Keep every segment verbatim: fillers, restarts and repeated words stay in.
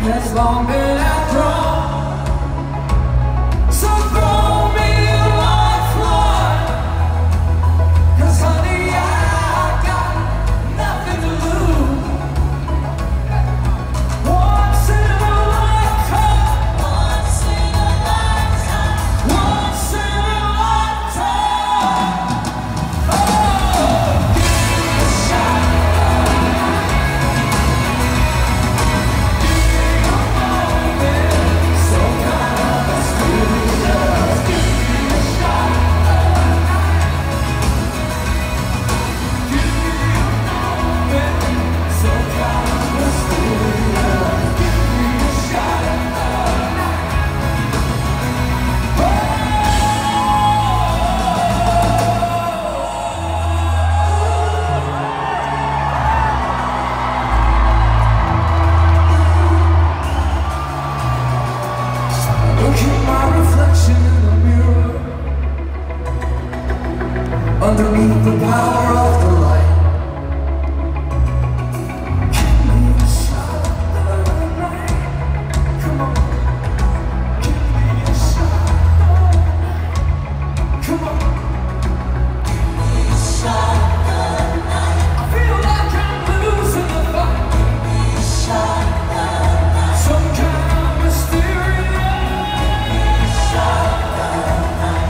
has long been outgrown. So throw me a lifeline, 'cause honey, I got nothing to lose. Once in a lifetime, once in a lifetime, once in a lifetime. Oh, give me a shot. Underneath the power of the light, give me a shot of the night. Come on, give me a shot of the night. Come on, give me a shot of the night. I feel like I'm losing the fight. Give me a shot of the night. Some kind of mysterious. Give me a shot of the night.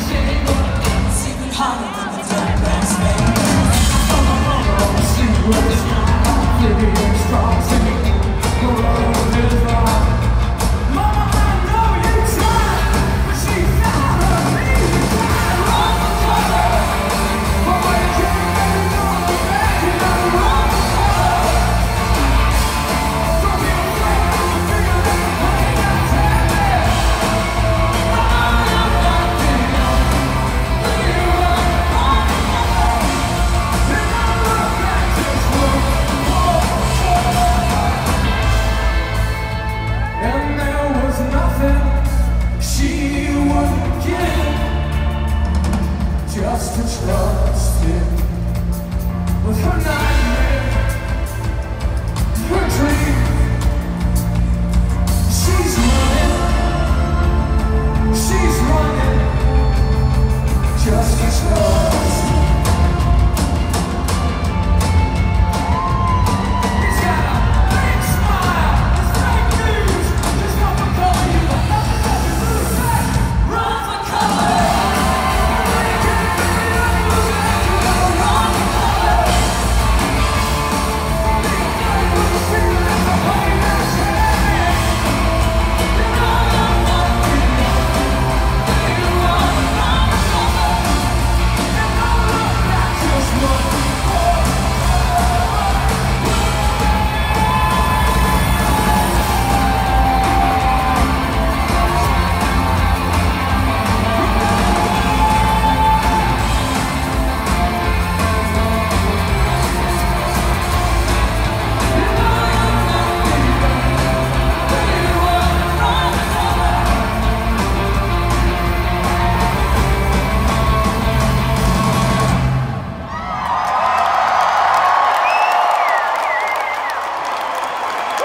Right.